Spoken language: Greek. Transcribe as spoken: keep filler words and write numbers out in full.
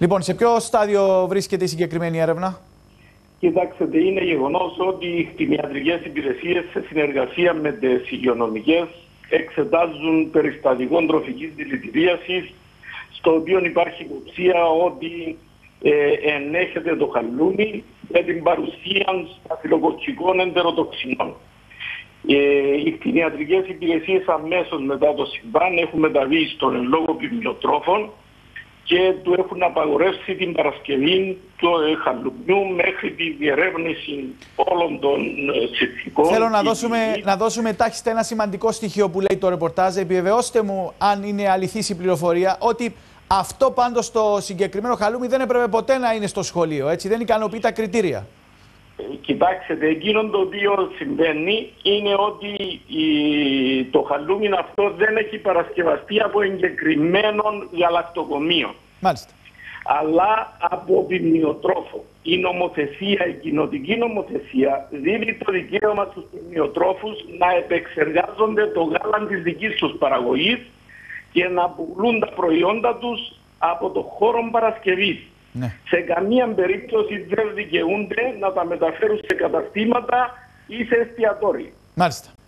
Λοιπόν, σε ποιο στάδιο βρίσκεται η συγκεκριμένη έρευνα? Κοιτάξτε, είναι γεγονός ότι οι κτηνιατρικές υπηρεσίες σε συνεργασία με τις υγειονομικές εξετάζουν περιστατικό τροφικής δηλητηρίασης, στο οποίο υπάρχει υποψία ότι ε, ενέχεται το χαλούμι με την παρουσία σταφυλοκοκκικών εντεροτοξινών. Ε, οι κτηνιατρικές υπηρεσίες αμέσως μετά το συμβάν έχουν μεταβεί στον εν λόγω ποιμνιοτρόφων και του έχουν απαγορεύσει την Παρασκευή του χαλουμιού μέχρι τη διερεύνηση όλων των συνθηκών. Θέλω να δώσουμε, να δώσουμε τάχιστα ένα σημαντικό στοιχείο που λέει το ρεπορτάζ. Επιβεβαιώστε μου, αν είναι αληθής η πληροφορία, ότι αυτό πάντως το συγκεκριμένο χαλούμι δεν έπρεπε ποτέ να είναι στο σχολείο, έτσι, δεν ικανοποιεί τα κριτήρια. Κοιτάξτε, εκείνο το οποίο συμβαίνει είναι ότι η, το χαλούμι αυτό δεν έχει παρασκευαστεί από εγκεκριμένο γαλακτοκομείο. Μάλιστα. Αλλά από ποιμνιοτρόφο. Η νομοθεσία, η κοινοτική νομοθεσία δίνει το δικαίωμα στους ποιμνιοτρόφους να επεξεργάζονται το γάλα της δικής τους παραγωγής και να πουλούν τα προϊόντα τους από το χώρο παρασκευής. Ναι. Σε καμία περίπτωση δεν δικαιούνται να τα μεταφέρουν σε καταστήματα ή σε εστιατόρια. Μάλιστα.